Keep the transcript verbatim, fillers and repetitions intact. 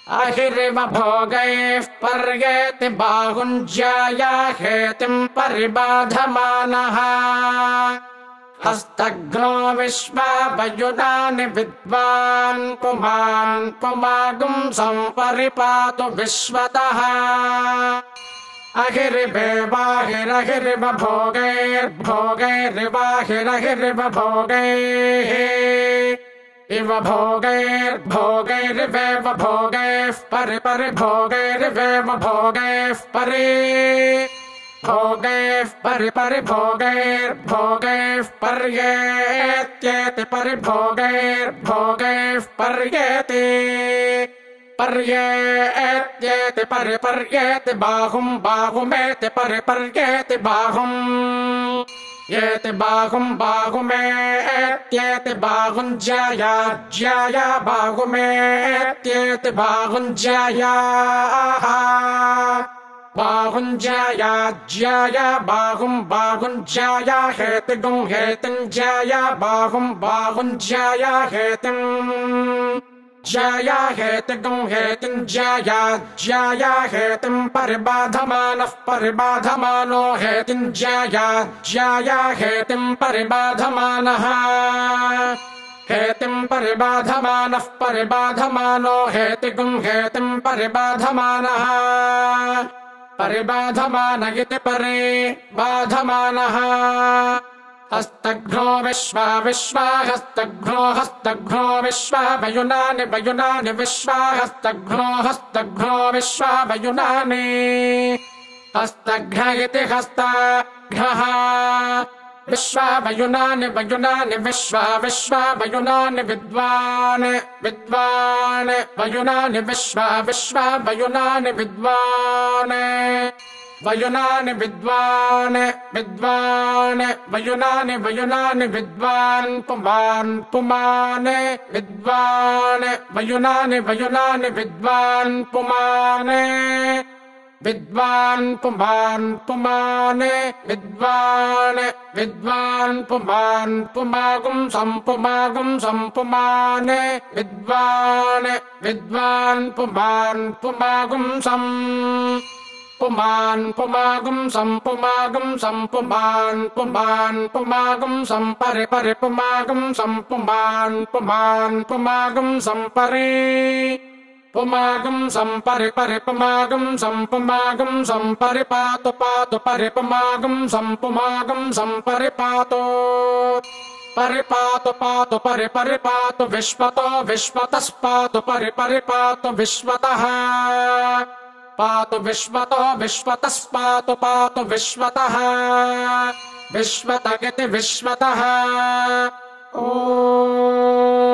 अहिरिव भोगैः पर्येति बाहुञ्ज्याया हेतिम् परिबाधमानः हस्तघ्नो विश्वावयुनानि विद्वान् पुमान् पुमागुम् सम्परिपातु विश्वतः अहिरिवेवाहिरहिरिव भोगैर्भोगैरिवाहिरहिरिव भोगैः इव भोगैर्भोगैरिवेव भोगैः परिपरिभोगैरिवेव भोगैः परि भोगैः परिपरिभोगैर्भोगैः पर्येत्येति परिभोगैर्भोगैः पर्येति पर्येत्येति परिपर्येति बाहुम् बाहुमेति परिपर्येति बाहुम् येति बाहुम् बाहुमेत्येति बाहुञ्ज्याया ज्याया बाहुमेत्येति बाहुञ्ज्यायाः बाहुञ्ज्याया ज्याया बाहुम् बाहुञ्ज्याया हेतिगुम् हेतिञ्ज्याया बाहुम् बाहुञ्ज्याया हेतिम् ज्याया हेतिगुम् हेतिञ्ज्याया ज्याया हेतिम् परिबाधमानः परिबाधमानो हेतिञ्ज्याया ज्याया हेतिम् परिबाधमानः हेतिम् परिबाधमानः परिबाधमानो हेतिगुम् हेतिम् परिबाधमानः परिबाधमान इति परिबाधमानः हस्तघ्नो विश्वा विश्वा हस्तघ्नो हस्तघ्नो विश्वा वयुनानि वयुनानि विश्वा हस्तघ्नो हस्तघ्नो विश्वा वयुनानि हस्तघ्न इति हस्तघ्नः विश्वा वयुनानि वयुनानि विश्वा विश्वा वयुनानि विद्वान् विद्वान् वयुनानि विश्वा विश्वा वयुनानि विद्वान् वयुनानि विद्वान् विद्वान् वयुनानि वयुनानि विद्वान् पुमान् पुमान् विद्वान् वयुनानि वयुनानि विद्वान् पुमान् विद्वान् पुमान् पुमान् विद्वान् विद्वान् पुमान् पुमागुम् सम्पुमागुम् सम्पुमान् विद्वान् विद्वान् पुमान् पुमागुम् सम् पुमान् पुमागुम् सम्पुमागुम् सम्पुमान् पुमान् पुमागुम् सम्परि परि पुमागुम् सम्पुमान् पुमान् पुमागुम् सम्परि पुमागुम् सम्परि परि पुमागुम् सम्पुमागुम् सम्परि पातु पातु परि पुमागुम् सम्पुमागुम् सम्परि पातु परिपातु पातु परि परि पातु विश्वतो विश्वतस्पातु परि परि पातु विश्वतः पातु विश्वतो विश्वतस्पातु पातु विश्वतः विश्वत इति विश्वतः ओ